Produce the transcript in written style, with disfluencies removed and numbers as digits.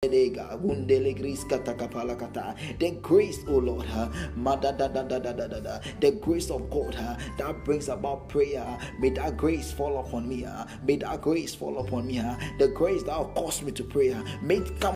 The grace, oh Lord, the grace of God that brings about prayer. May that grace fall upon me. May that grace fall upon me. The grace that will cause me to pray. May it come